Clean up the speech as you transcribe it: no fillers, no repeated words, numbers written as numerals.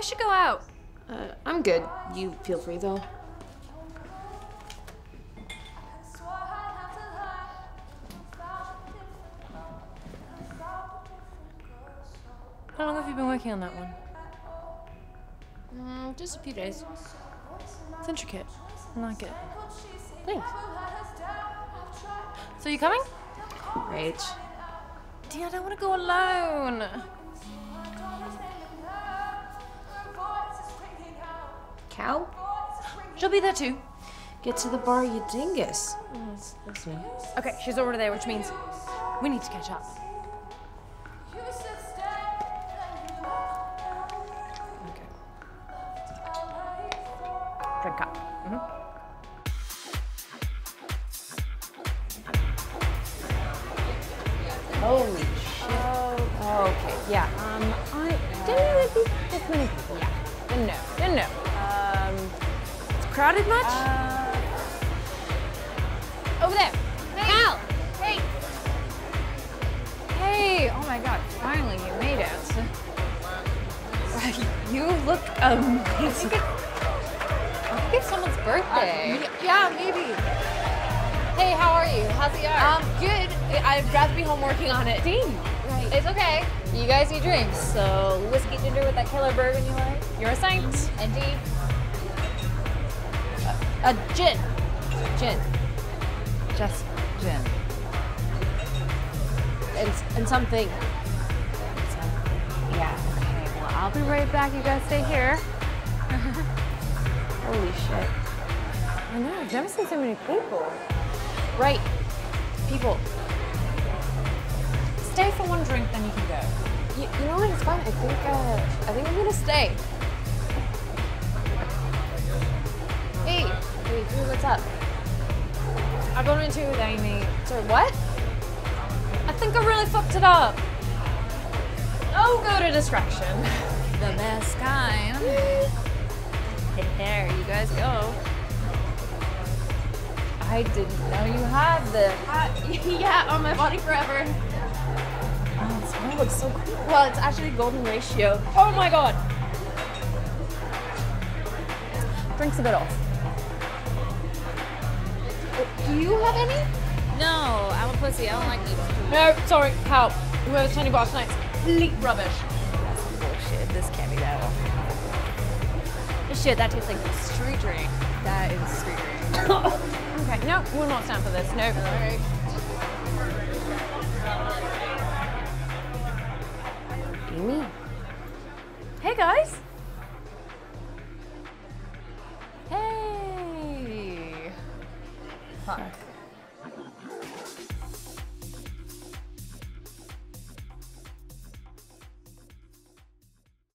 should go out. I'm good. You feel free though. How long have you been working on that one? Just a few days. It's intricate. I like it. Thanks. So you coming? Rach. Dear, I don't want to go alone. Cal? She'll be there too. Get to the bar, you dingus. That's me. Okay, she's already there, which means we need to catch up. Okay. Drink up. Holy shit. Okay, yeah. I didn't really think this many people. Yeah. Didn't know. It's crowded much? Over there. Cal! Hey! Hey! Oh my god, finally you made it. You look amazing. I think it's someone's birthday. Yeah, maybe. Hey, how are you? How's the art? Good. I'd rather be home working on it. Dean. Right. It's okay. You guys need drinks, so whiskey ginger with that killer bourbon you like. You're a saint. And Dee? Gin. Gin. Just gin. And something. Yeah, okay. Well, I'll be right back. You guys stay here. Holy shit. I know. I've never seen so many people. Right. People. Stay for one drink, then you can go. You know what? It's fine. I think I'm gonna stay. Hey, what's up? I got into it with Amy. Sorry, what? I think I really fucked it up. Oh, go to distraction. The best kind. There you guys go. I didn't know you had this. Yeah, on my body forever. Oh, this one looks so cool. Well, it's actually golden ratio. Oh my god. Drink's a bit off. Do you have any? No, I'm a pussy. I don't like eating. No, sorry, Cal. Whoever's $20 tonight's complete rubbish. That's bullshit. This can't be that one. Shit, that tastes like street drink. That is street drink. Okay, no, we'll not stand for this. No. Alright. Amy? Hey, guys. Hey. Fuck.